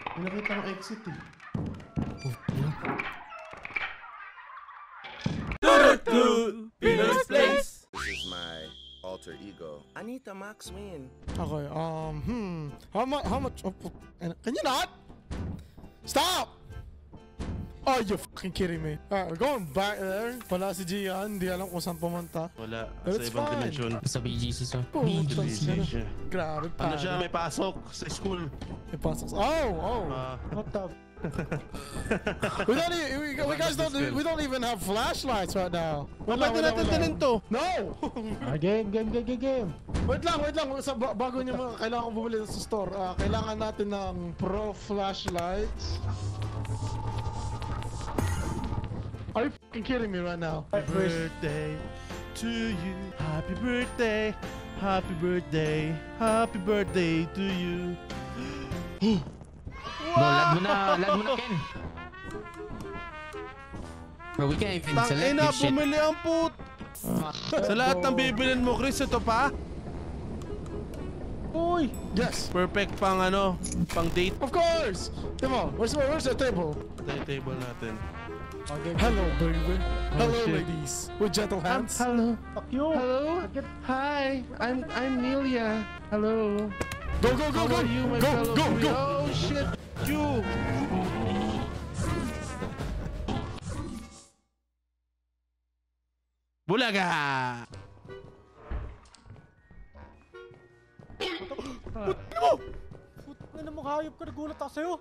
May nakita ng exit eh. Pinoy's Place! This is my alter ego, Anita Max Win. Okay, how much, can you not? Stop! Oh, you fucking kidding me. Alright, we're going back there. Wala si Gian, hindi alam kung saan pumunta. Wala, But sa it's ibang fine. dimensyon. Sa BGC siya. BGC siya. Grabe pa. Ano siya, may pasok sa school. May pasok. Oh! What the we don't even have flashlights right now. Ba't natin tanin to? No! Game. Wait lang. Bago niyo kailangan ko bumili sa store. Kailangan natin ng pro flashlights. Are you fucking kidding me right now? Happy birthday to you. Happy birthday. Happy birthday. Happy birthday to you. Bro, lag mo na, Ken. Bro, we can't even select Tangina, this shit. bumili ang put. Sa lahat ng bibilin mo, Chris, ito pa? Uy! Yes! Perfect pang pang date. Of course! Timo, where's the table? Ito yung table natin. Hello, baby. Hello, shit. ladies. With gentle hands. Hello. Fuck you. Hello. Hi. I'm Nelia. Hello. Go! How are you, my fellow Korean? Oh shit. You. Bulaga. Ano mo, hayop ka, nagulat ako sa'yo.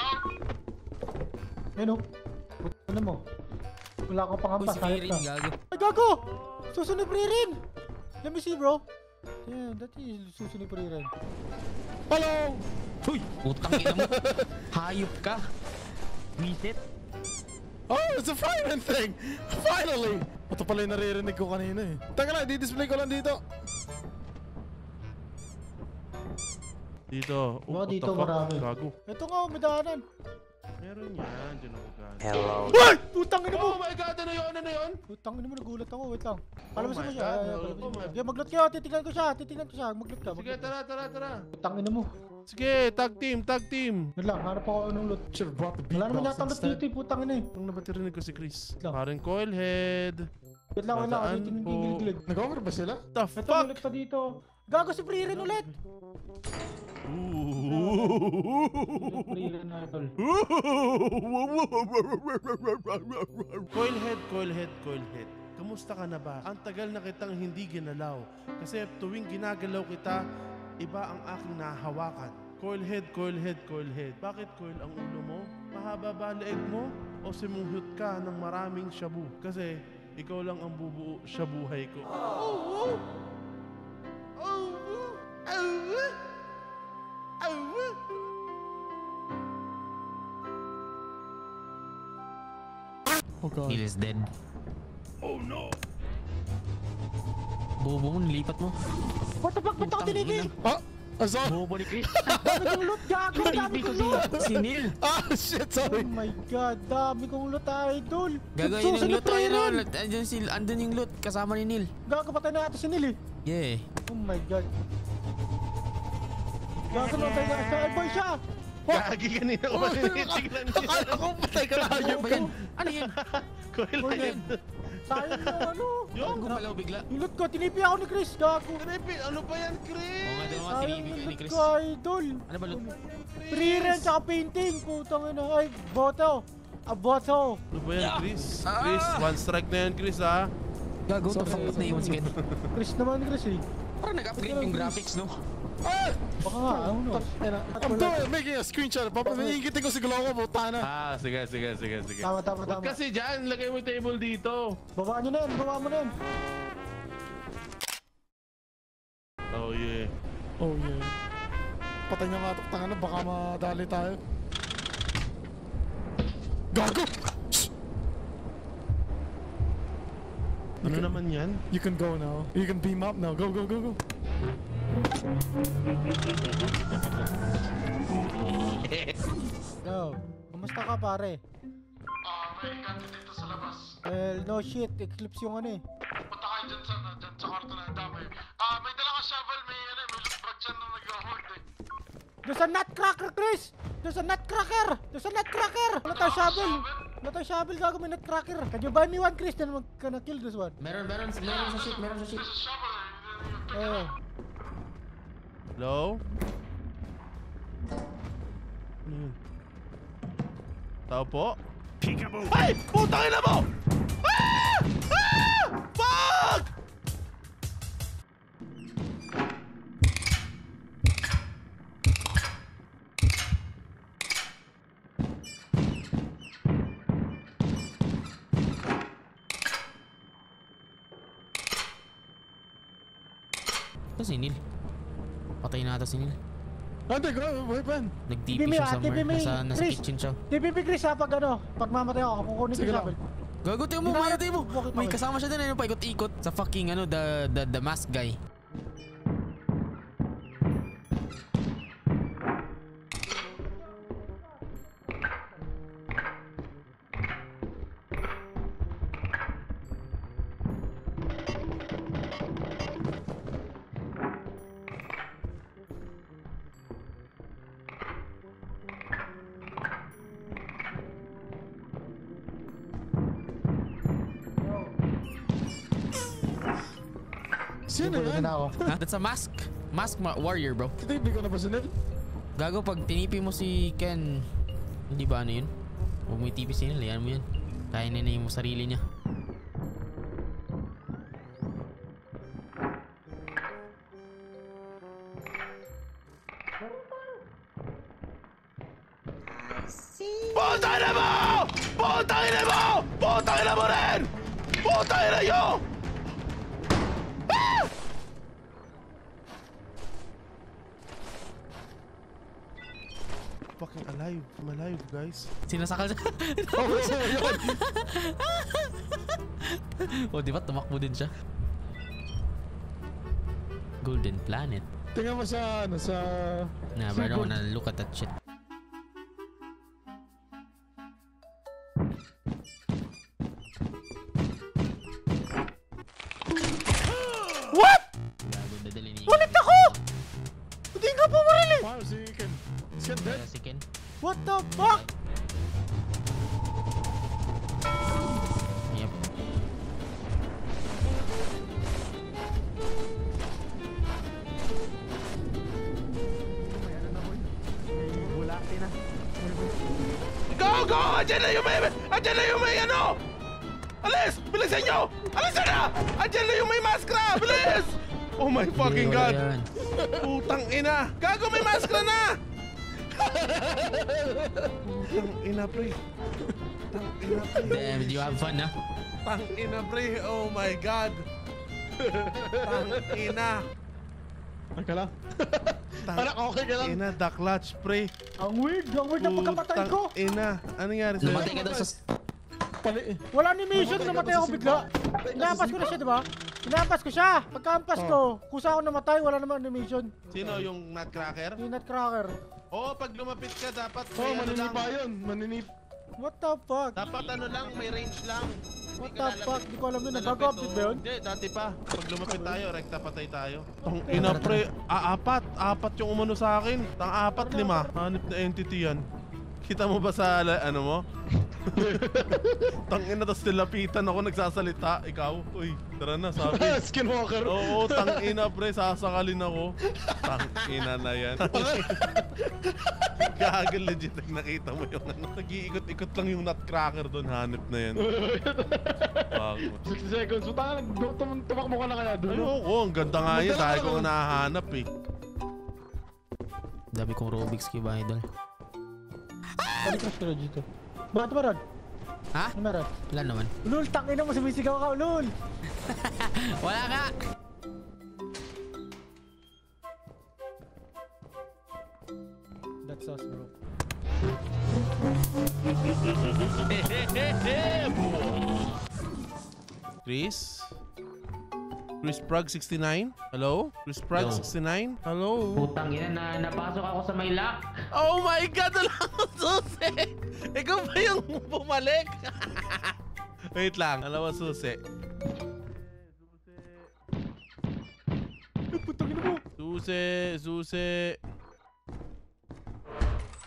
Ano? Ano mo? Wala akong pangampas, Si hayop Firin, ka. gago. Ay, gago! Susunod Pririn! Let me see, bro. Yeah, that is susunod Pririn. Hello! Uy, putang ina mo. Hayop ka. Visit. Oh, it's a fireman thing! Finally! Ito pala yung naririnig ko kanina eh. Teka lang, di-display ko lang dito. Dito. Baka What dito the fuck? marami. Gago. Ito nga, may daanan. Meron yan. Diyan ako gago. Hello. Ay! Putang ina mo! Oh my god! Ano yun? Ano yun? Putang ina mo, nagulat ako. Wait lang. Palabasin my mo siya. God, Ay, no. palabasin Oh mo my- siya. Okay, maglot kayo. Titignan ko siya. Maglot ka. Sige, tara. Putang ina mo. Sige, tag team. Wait lang, hanap ako anong loot. Should've brought the Wala naman beatbox yata loot instead. dito eh. Putang ina eh. Nung nabatirinig ko si Chris. Lang. Parang coil head. Wait lang, wala. Dadaan Kasi po. tinigil-gilig. Nag-over ba sila? The Ito, fuck? ulit pa dito. Gago si Pririn ulit! Pririn na tol. Coil head. Kamusta ka na ba? Ang tagal na kitang hindi ginalaw. Kasi tuwing ginagalaw kita, iba ang aking nahawakan. Coil head. Bakit coil ang ulo mo? Mahaba ba leeg mo? O simuhyot ka ng maraming shabu? Kasi ikaw lang ang bubuo sa buhay ko. Oh god. Neil is dead. Oh no! Bobo mo, nilipat mo. What the fuck? Ba't ako tinigil? Ah! Sorry! Bobo ni Chris. Dami kong loot, gago! Dami kong loot! Si Neil. Ah, shit, Oh sorry! my god, dami kong loot, idol! Gagawin yung Susunod loot. Ayun Pririn! o. Andun yung loot. Kasama ni Neil. Gago, patay na natin si Neil eh! Yeah. Oh my god! Gago, patay na sa boy siya! Gagi kanina ko tinitignan niya. Akala ko patay ka na Ano ba yan? Ano yan? Coil Boy, head. sayang yung ano! Yung gumalaw bigla. Yung loot ko, tinipi ako ni Chris, gago! Repeat, ano ba yan, Oo Chris? nga daw mga Sayang tinibig yung ni loot Chris. ko, idol! Ano ba loot? Pririn tsaka painting! Putang ina, ay, boto! Boto! Ano ba yan, Chris? Chris, one strike na yan, Chris, ha? Gago, the fuck na iwan si Ken. Chris naman, Chris eh! Parang nag-upgrade yung graphics, no? Ah! Baka nga, I don't know. I'm doing, making a screenshot. Papahingitin ko si Gloco, puta na. Ah, sige. Tama. Huwag kasi dyan, lagay mo yung table dito. Baba nyo na yan, baba mo na yan. Oh, yeah. Oh yeah. Patay niya nga ito, tanga na, baka madali tayo. Gago! Shh! Ano naman yan? You can go now. You can beam up now. Go. Yo, kumusta ka pare? May ganti dito sa labas. Well, no shit, eclipse yung ano eh. Punta kayo dyan sa kwarto na dami. May dala ka shovel, may loot bag dyan na nag-hoard eh. There's a nutcracker, Chris! There's a nutcracker! There's a nutcracker! Wala tayo shovel! Wala tayo shovel, gago, may nutcracker. Can you buy me one, Chris? Then we're gonna kill this one. Meron sa ship, Hello? Ano yun? Tao po? Ay! Putang ina mo! Ah! Ah! Fuck! Ito si Neil. Patay na ata si Neil. Ante, go, weapon. Nag-TP TP siya TP somewhere. Nasa Chris. kitchen siya. TPP, Chris, ha? Pag ano, pag mamatay ako, kukunin ko Sige yung lang. shovel. Gago, tayo mo, Hinahanap tayo mo. ko, bakit May ako? kasama siya din na paikot-ikot sa fucking ano, the mask guy. Sino yan? Na ako. Ha? That's a mask. Warrior, bro. Hindi ko na ba sinil? Gago, pag tinipi mo si Ken, hindi ba ano yun? Huwag mo itipi si Neil, yan mo yun. Kaya na yung sarili niya. Putang ina mo! Putang ina mo! Putang ina mo rin! Putang ina nyo! Ah! Fucking alive. I'm alive, guys. Sinasakal siya. O, di ba? Tumakbo din siya. Golden Planet. Tingnan mo sa, ano, sa... Nah, but I don't wanna look at that shit. What? Gago, dadali ni... Ulit ako! Hindi nga pumaril eh! Wow, si Ken. Si Ken dead? Si Ken. What the fuck? Yep. Go! Go! Andiyan na yung may... Andiyan na yung may ano! Alis! Bilisan nyo! Alisan na! Andiyan na yung may maskra! Bilis! Oh my fucking Wala god! yan. Putang ina! Gago, may maskra na! Putang ina, pre. Tang ina, pre. Damn, did you have fun, ha? Tang ina, pre. Oh my god. Tang ina. Teka lang. Tang Anak, okay ka lang. ina, the clutch, pre. Ang weird ng pagkamatay ko. Ina. Ano nangyari sa'yo? Lumatay ka daw sa... Pali eh. Wala animation, namatay ako bigla. Inaampas ko na siya, di ba? Inaampas ko siya. Pagkaampas ko, kusa ako namatay, wala naman animation. Sino yung nutcracker? Yung nutcracker. Oo, pag lumapit ka, dapat Oh, may ano lang. maninipa yun. Maninip. What the fuck? Dapat ano lang, may range lang. What the fuck? Di ko alam yun. Bago update ba yun? Hindi, dati pa. Pag lumapit tayo, rekta patay tayo. Tang ina, pre. Apat yung umano sa akin. Tang apat, 5. Hanip na entity yan. Kita mo ba sa ano mo? Tang ina, tapos nilapitan ako nagsasalita. Ikaw, uy, tara na, sabi. Skinwalker. Oo, tang ina, pre, sasakalin ako. Tang ina na yan. Gagal, legit, nakita mo yung ano. Nag-iikot-ikot lang yung nutcracker doon, hanip na yan. Bago. 60 seconds. Puta ka, tumakbo ka na kaya doon. Ayoko, ang ganda nga yun. Dahil ko nga nahahanap eh. Dami kong Rubik's Cube, idol. Balik ka siya dito. Bakit ba Rod? Ha? Ano meron? Wala naman. Ulul, tangina mo, sumisigaw ka, ulul! Wala ka! That's us, bro. Chris? Chris Prag 69? Hello? Chris Prag Hello. 69? Hello? Putang ina na napasok ako sa may lock. Oh my God! Wala akong susi! Ikaw ba yung bumalik? Wait lang. Alam mo susi. Putang ina mo! Susi! Susi!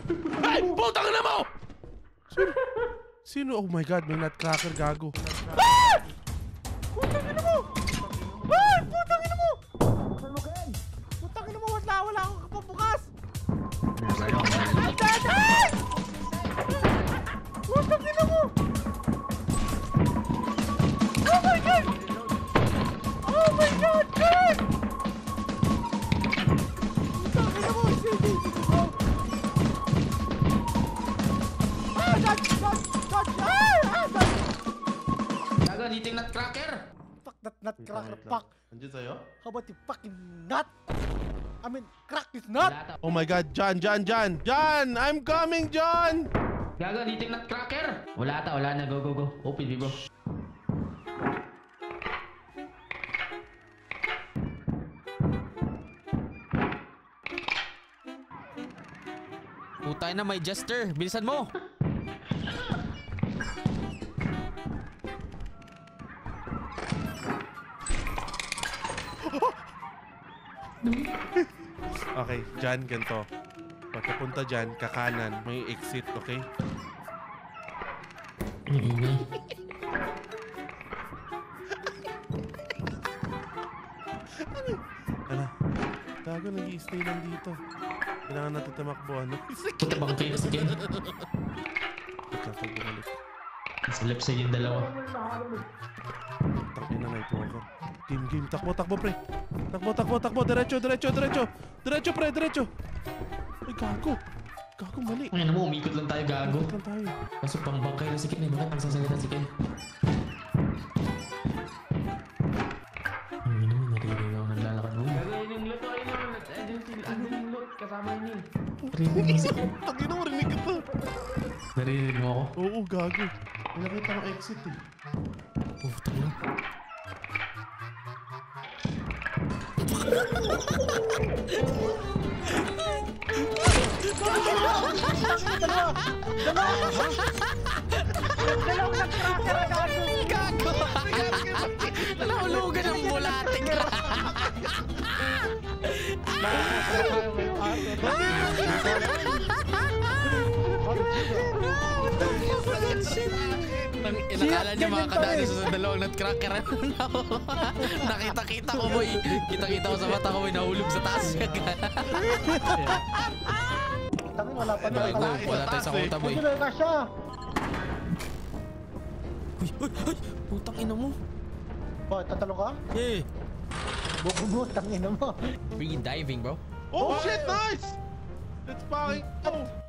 Ay! Putang ina mo! Sino? Oh my God, may nutcracker gago. Putang ina mo! Ay! Putang ina mo! Putang ina mo! Wala akong kapabukas! Ay! Ay! Putang ina mo! Oh my God! Oh my God! God! Putang ina mo! Sige! Ah! Dodge! Dodge! Dodge! Ah! Ah! Dodge! Gago, niting nutcracker! Fuck that nutcracker! Fuck! Andiyan sa'yo? How about you fucking nut? I mean, crack is nut! Oh my God, John! I'm coming, John! Gago, niting nutcracker! Wala na. Go. Open, bro. Putay na, may jester. Bilisan mo. Okay, John, ganito. Pagkapunta dyan, kakanan, may exit, okay? Ang ingay. Ano? Gago, nag-i-stay lang dito. Kailangan natin tumakbo, ano? Puta bang kayo sa Ken? Teka, pag bumalik. Sa left side yung dalawa. Takina na ito ako. Game. Takbo, pre. Takbo. Diretso, pre, diretso. Ay, gago. Gago, mali. Ay, ano mo, umikot lang tayo, gago. Bakit lang tayo? Kaso pang bangkay na si Ken eh. Bakit nagsasalita si Ken? Ang ina mo, naririnig ako naglalakad mo. Gagawin yung loot, andun yung loot, kasama yun eh. Naririnig si Ken. Takina mo, rinig ito. Naririnig mo ako? Oo, gago. May nakita ng exit eh. Puta na. Dalawang nutcracker! Gago! Nahulugan ang bulating. Nakala niyo mga kadali sa dalawang nutcracker. Nakita-kita ko boy. Kita-kita ko sa mata ko boy. Nahulog sa taas. Tangin, wala pa na. Wala tayo sa kuta boy. Hindi na siya. Uy, putang ina mo. Ba, tatalo ka? Eh, Buko mo, tangin mo. free diving bro. Oh shit, nice! Let's fucking go!